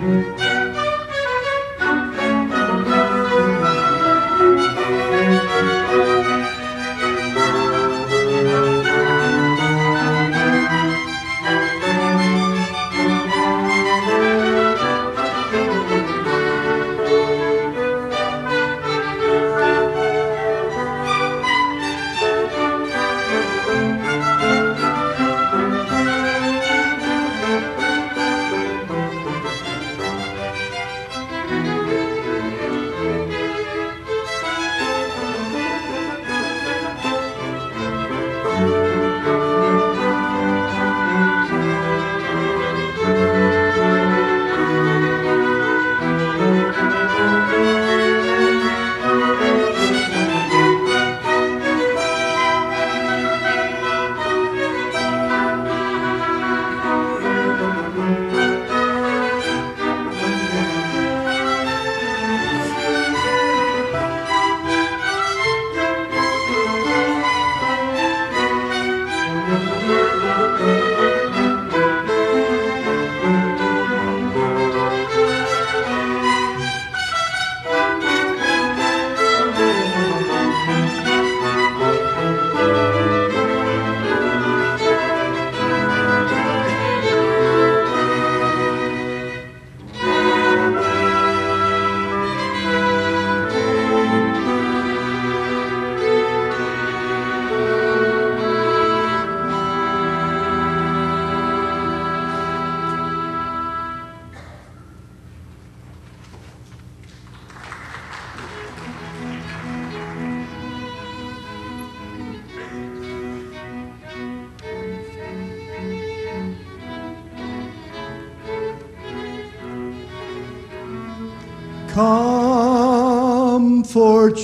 Comfort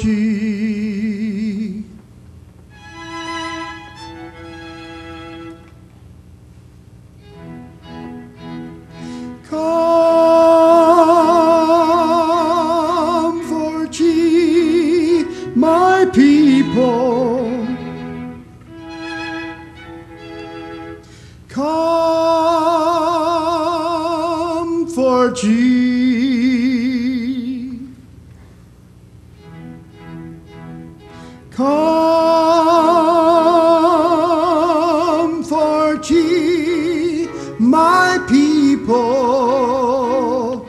ye. Comfort ye, my people. Comfort ye. Comfort ye, my people,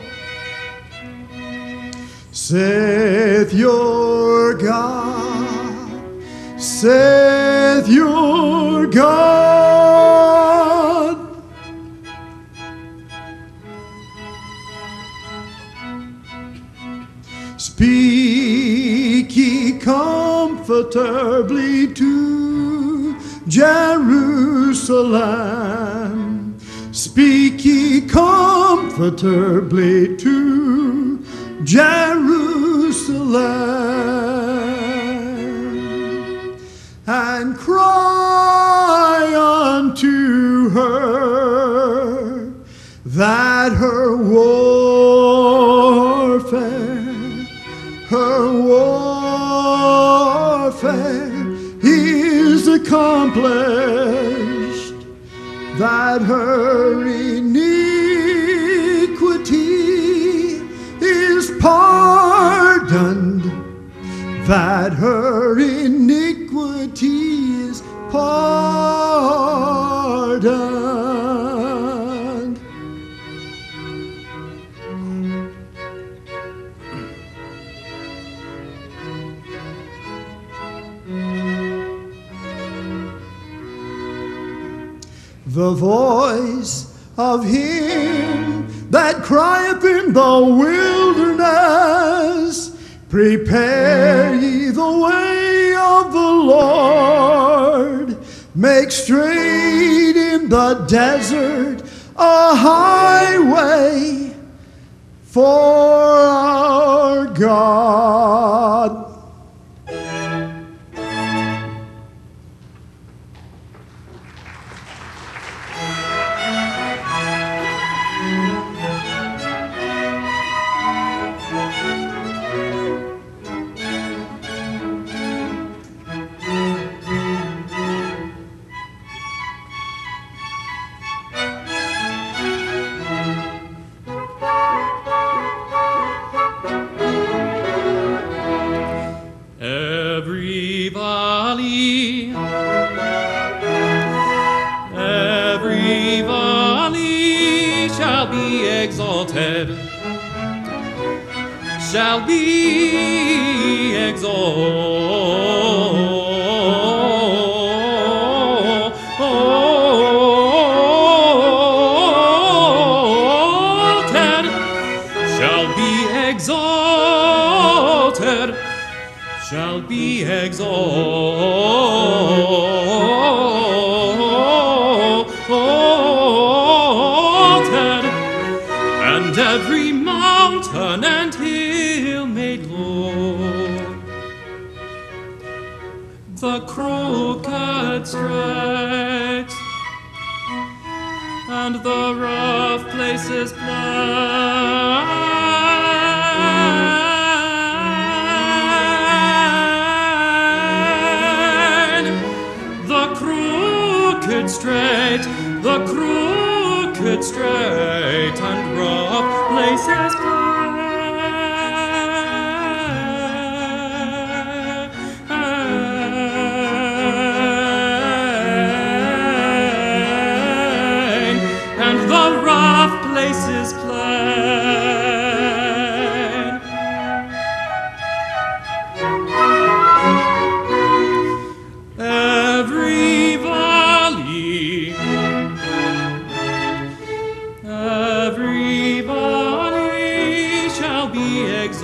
saith your God, saith your God. Speak ye comfortably to Jerusalem. Speak ye comfortably to Jerusalem, and cry unto her that her warfare is accomplished, that her iniquity is pardoned, that her iniquity is pardoned. The voice of him that crieth in the wilderness, prepare ye the way of the Lord, make straight in the desert a highway for our God. be exalted, shall be exalted, shall be exalted, shall be exalted, and every mountain and hill made low, the crooked straight, and the rough places plain, the crooked straight, the crooked straight, and rough places plain, and the rough places plain. Every valley, every valley shall be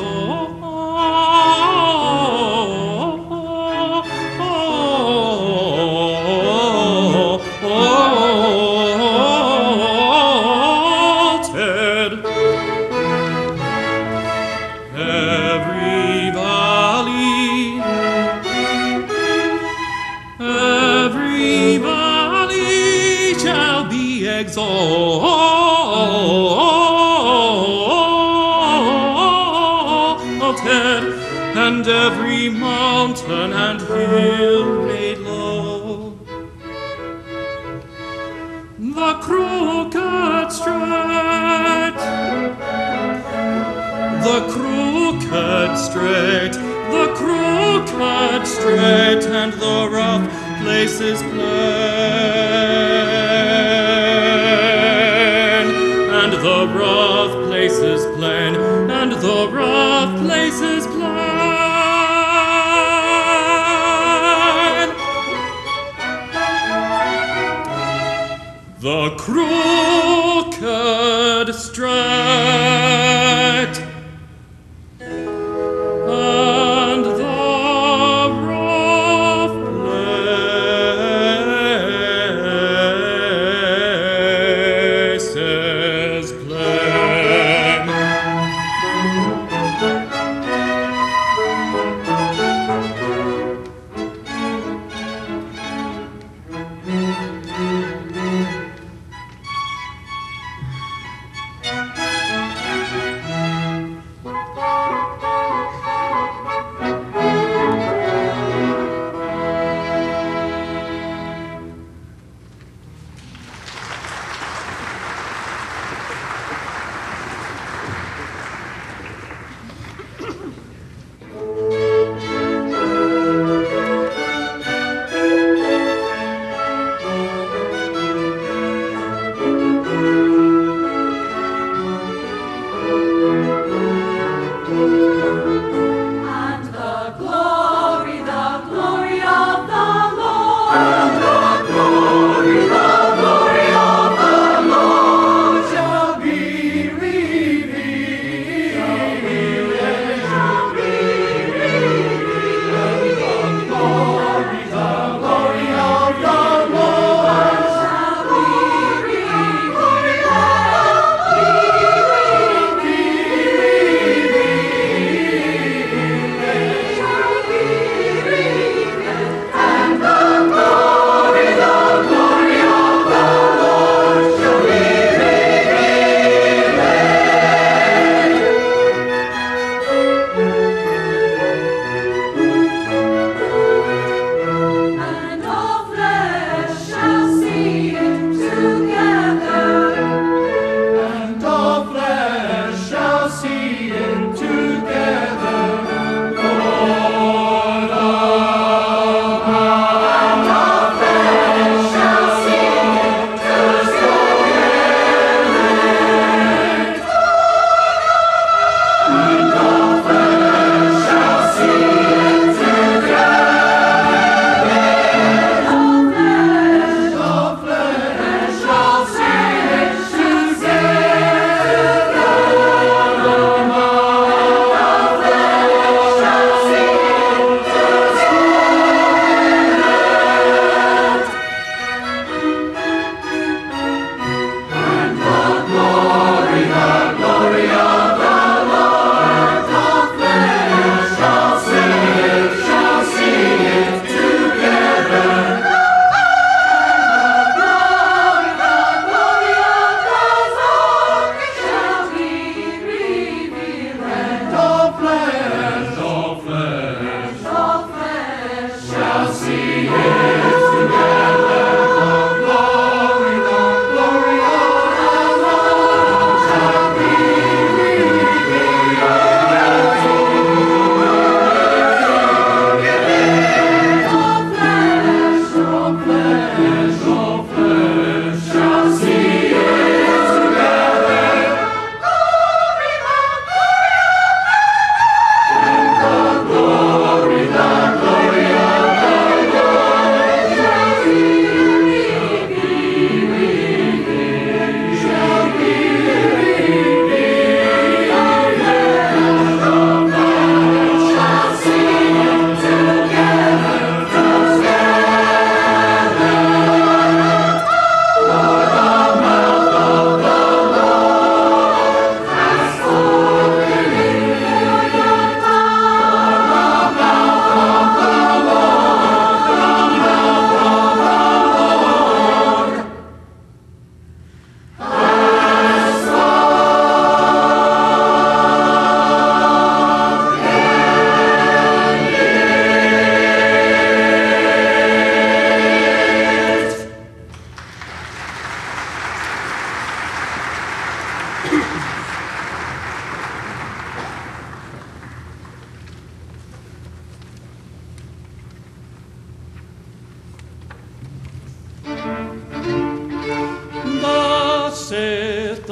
exalted. Every valley, every valley shall be exalted, and every mountain and hill made low, the crooked straight, the crooked straight, the crooked straight, and the rough places plain, and the rough places plain, and the rough places plain. The crooked straight, and the rough places plain.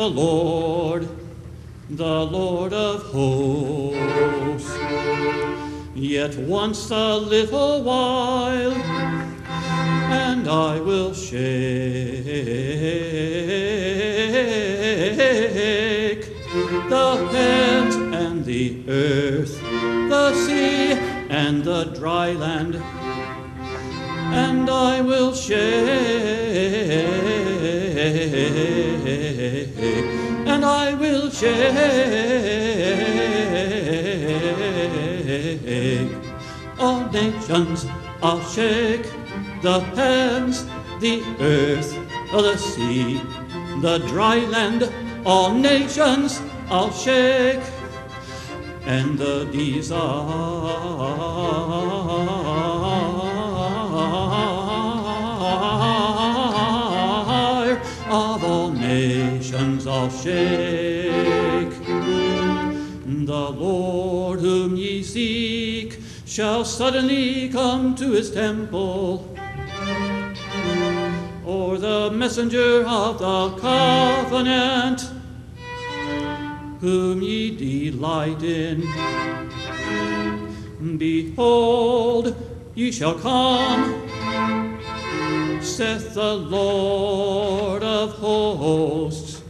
Lord of hosts. Yet once a little while, and I will shake the heavens and the earth, the sea and the dry land, and I will shake, and I will shake all nations. I'll shake the heavens, the earth, the sea, the dry land, all nations I'll shake, and the desire of all nations I'll shake. The Lord whom ye seek shall suddenly come to his temple, or the messenger of the covenant whom ye delight in. Behold, ye shall come, saith the Lord of hosts.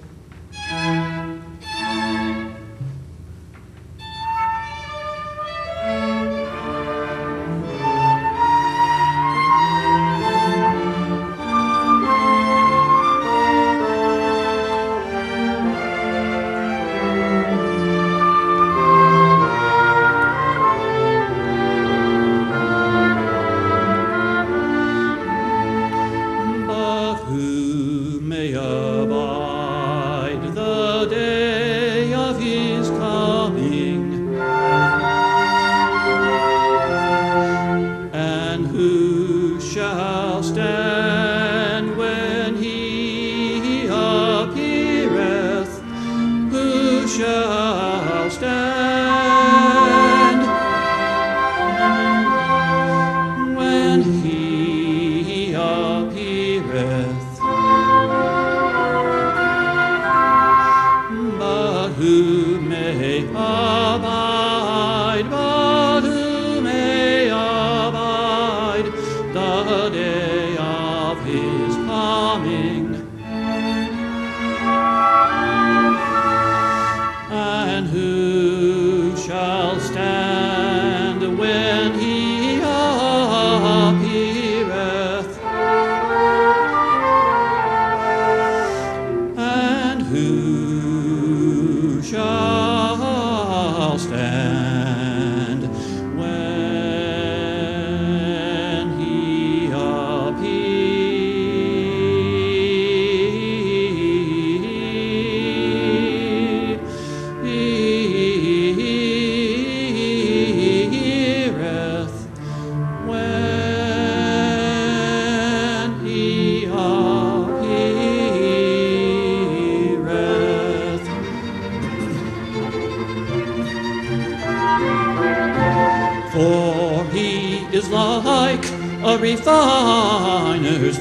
Refiner's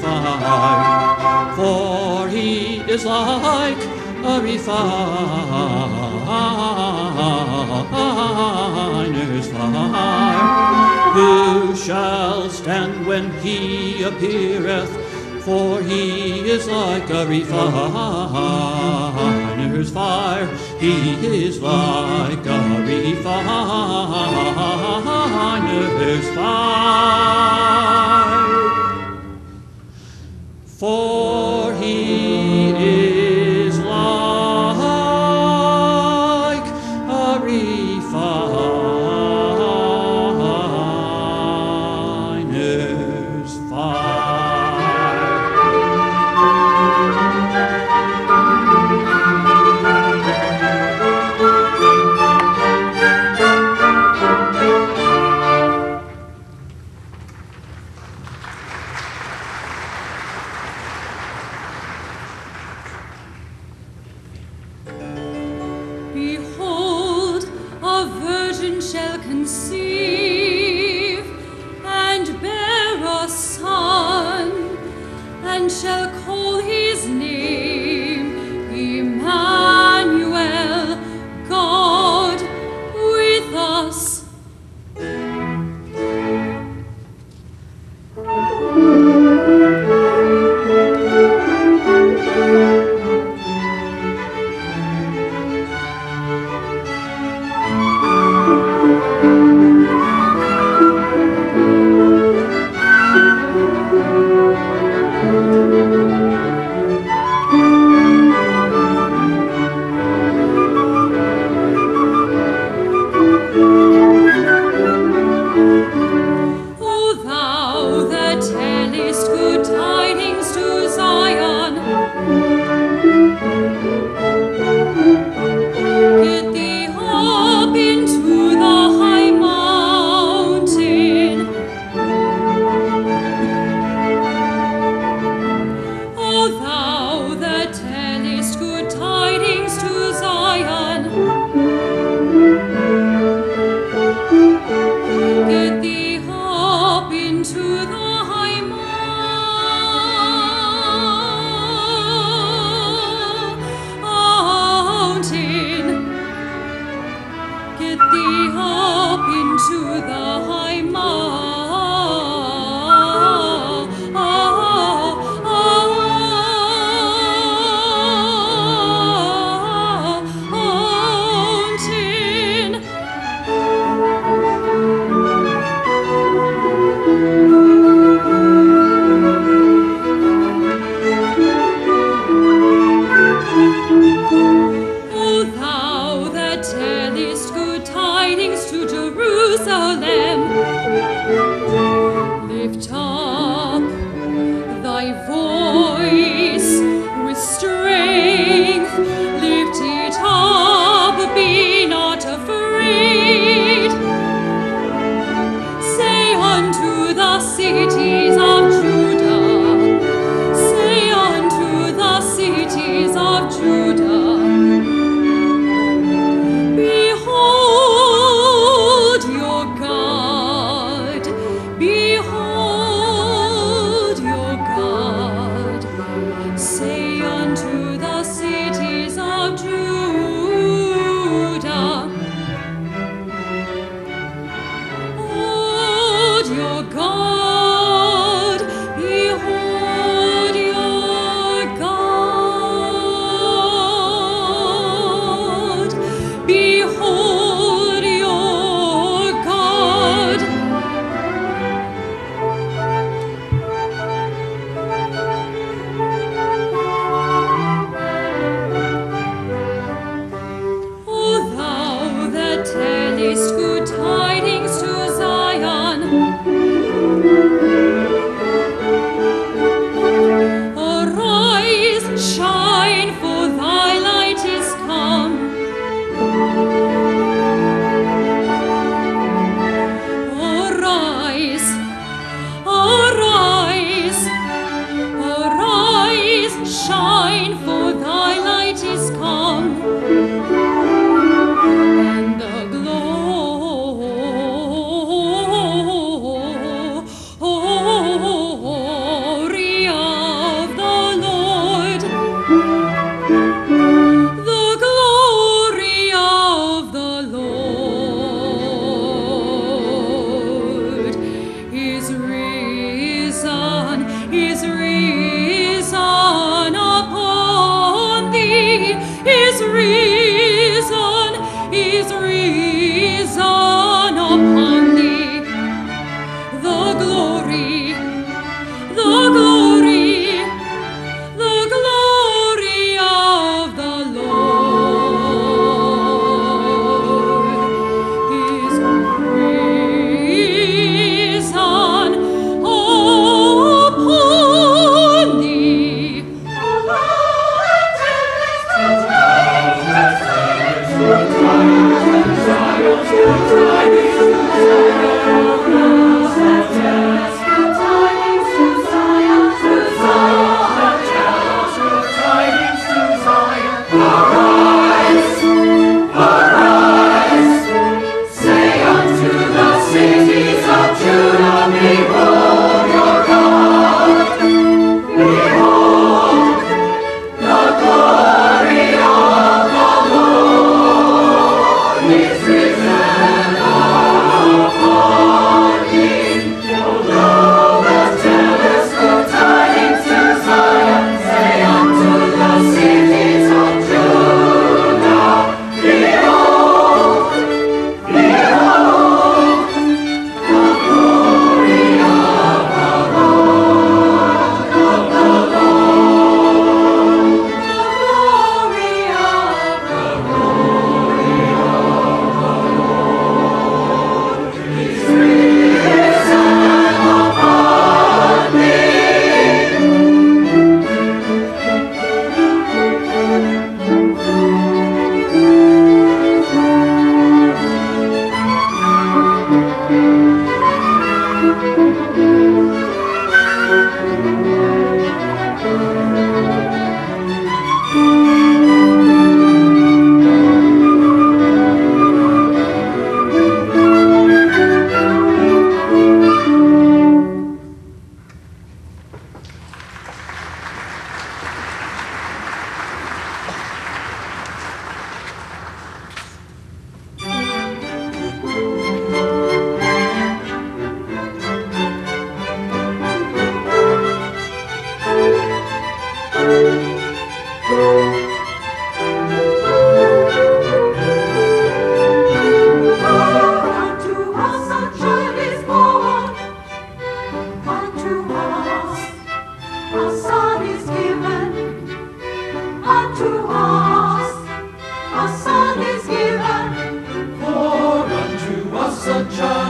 fire, for he is like a refiner's fire. Who shall stand when he appeareth? For he is like a refiner's fire. He is like a refiner's fire. For he is like a refiner's fire. Behold, a virgin shall conceive and bear a son, and shall call his name Emmanuel. Jerusalem. Lift up thy voice with strength, lift it up, be not afraid. Say unto the cities of Judah, say unto the cities of Judah, behold your God, behold your God. Say unto the cities of Judah, behold your God, behold your God.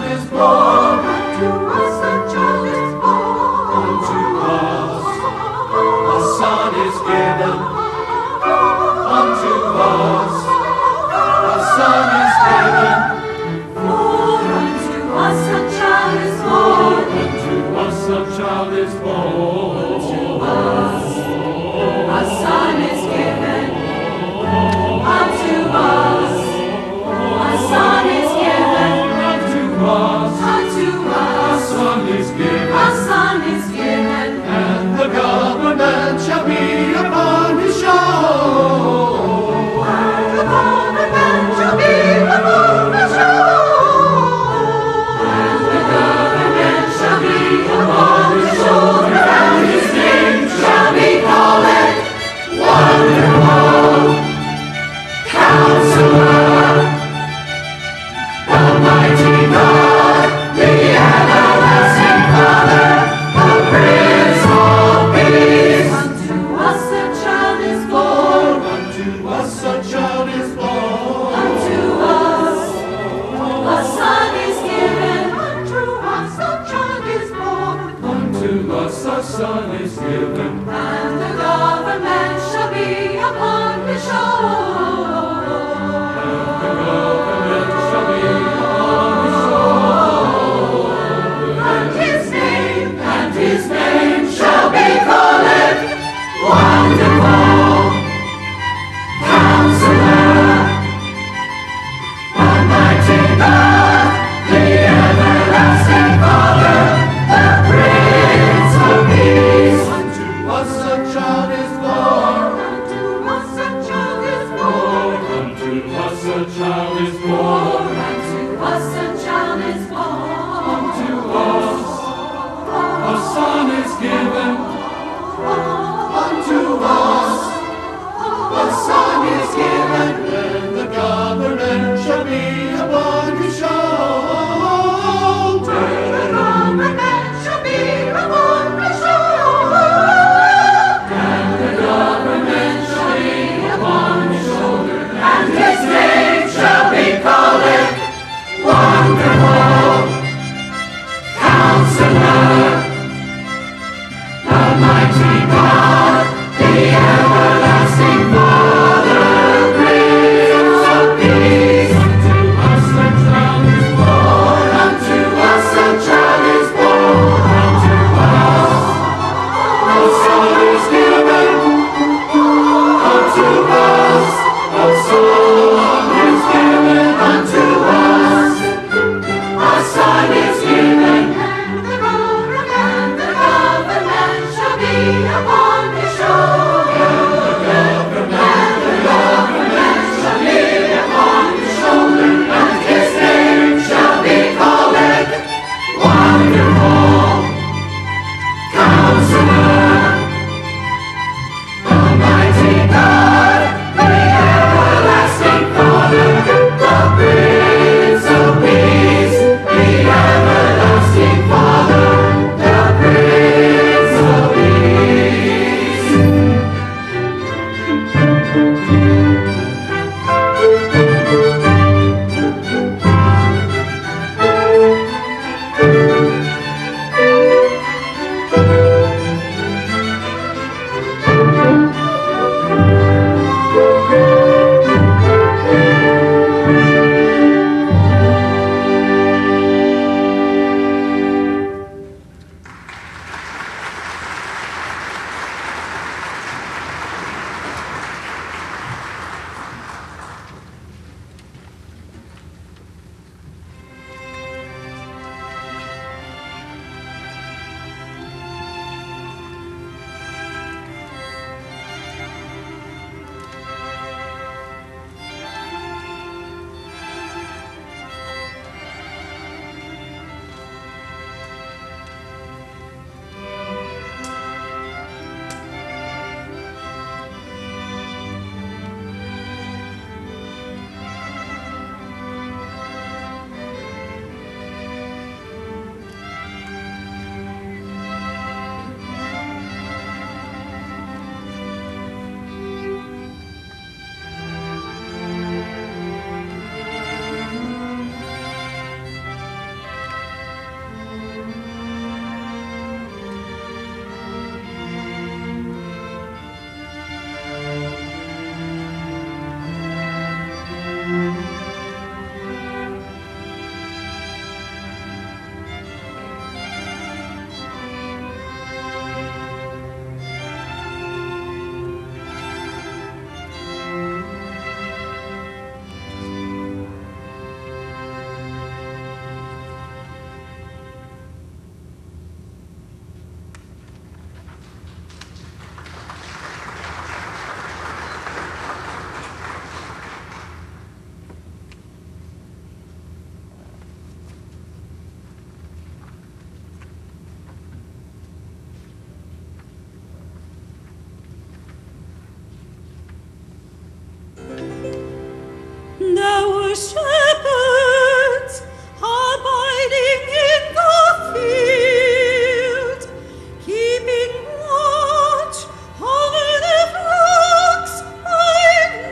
is born. Unto us a child is born. Unto us a son is given. Unto us a son is given. For unto us a child is born. Unto us a child is born. Unto us a son is given. Unto us a son is given. Unto us a son is given. A son is given. And the government shall be upon his shoulder. And the government shall be upon his shoulder. And the government shall be upon his shoulder. And his name shall be called Wonderful Counselor, the Mighty God, the Everlasting Father, the Prince of Peace. Unto us a child is born. Unto us a child is born. Unto us a son is given. Unto us a child is born. Unto us a son is given. And the government shall be upon his shoulder. And the government shall be upon his shoulder. And his name shall be called Wonderful Counselor, the Mighty God, the Everlasting Father, the Prince of Peace. Unto us a child is born. Unto us a child is born. Unto us a child is born. Unto us a child is born. Unto us a son is given. Unto us a son is given. And the government shall be upon his shoulder. The government shall be upon his shoulder. And the government shall be upon his shoulder. And his name shall be called Wonderful Counselor, the Mighty God, the Everlasting Father, shepherds abiding in the field, keeping watch over the flocks by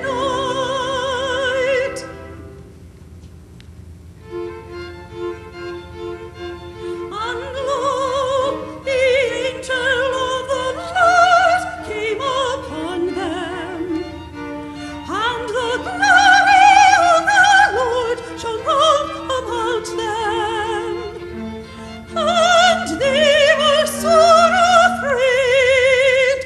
night. And lo, the angel of the Lord came upon them, and the glory of the Lord shone round about them, and they were sore afraid.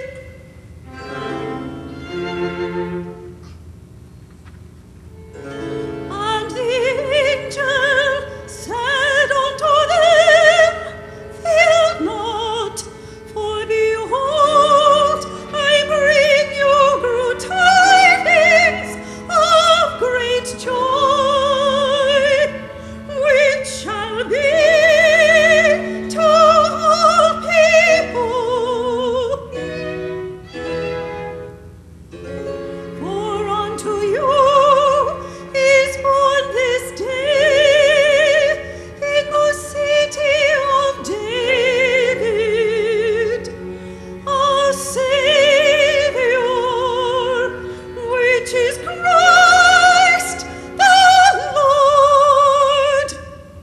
And the angel said unto them, Fear not, for behold, I bring you good tidings of great joy, which shall be to all people. For unto you is born this day in the city of David a Savior, which is Christ the Lord.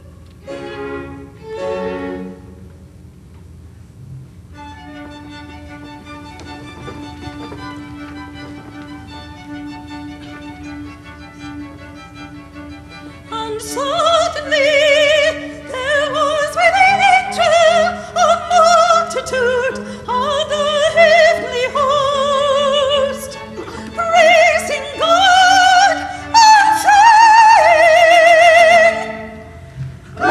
And suddenly there was with the angel a multitude of the heavenly host, praising God and saying,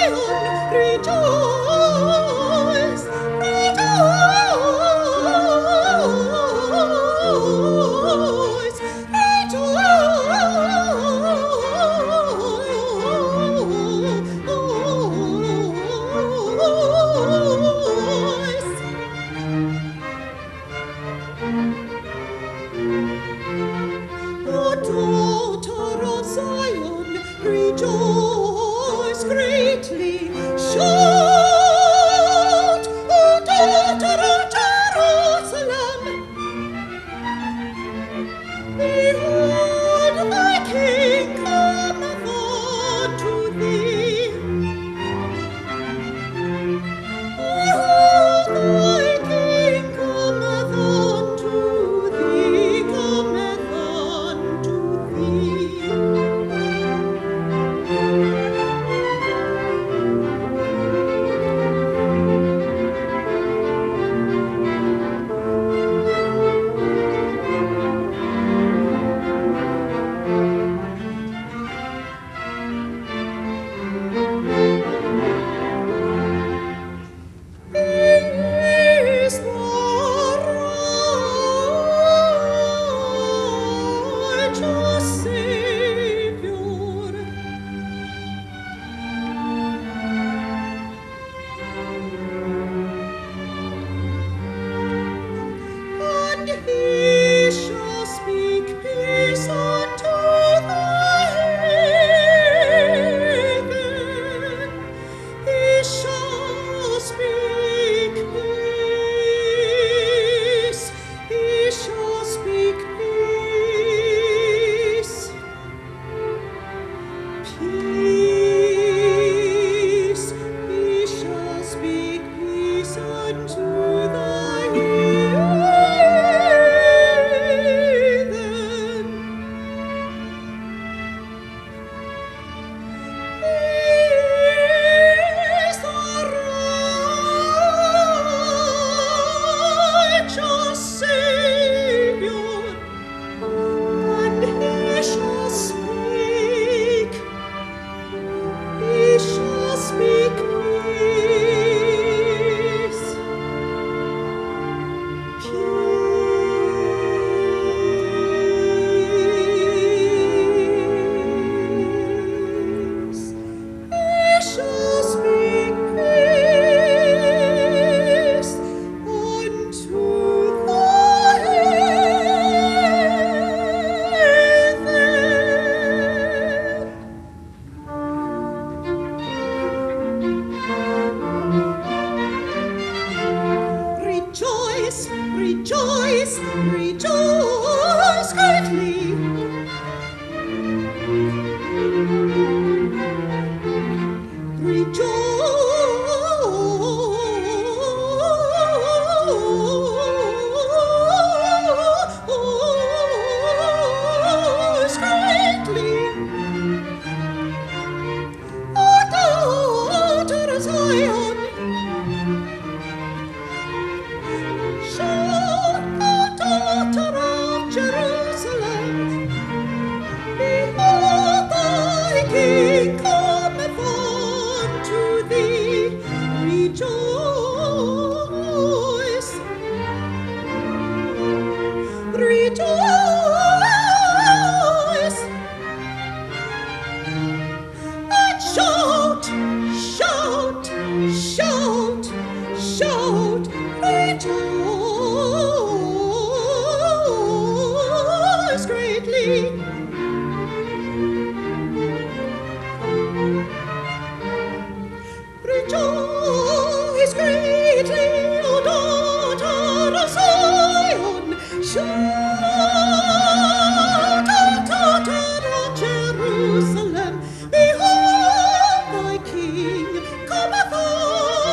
Jerusalem, behold thy King cometh on.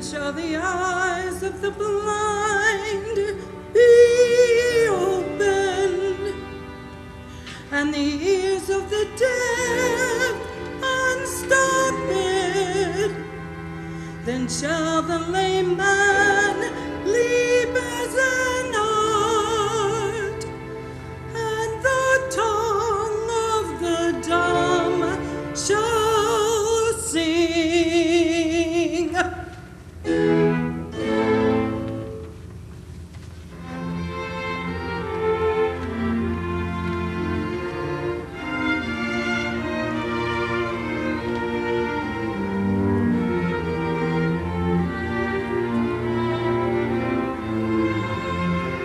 shall the eyes of the blind be opened, and the ears of the deaf unstopped. Then shall the lame man leap as an hart, and the tongue of the dumb shall sing.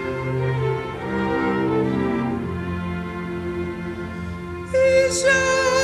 He shall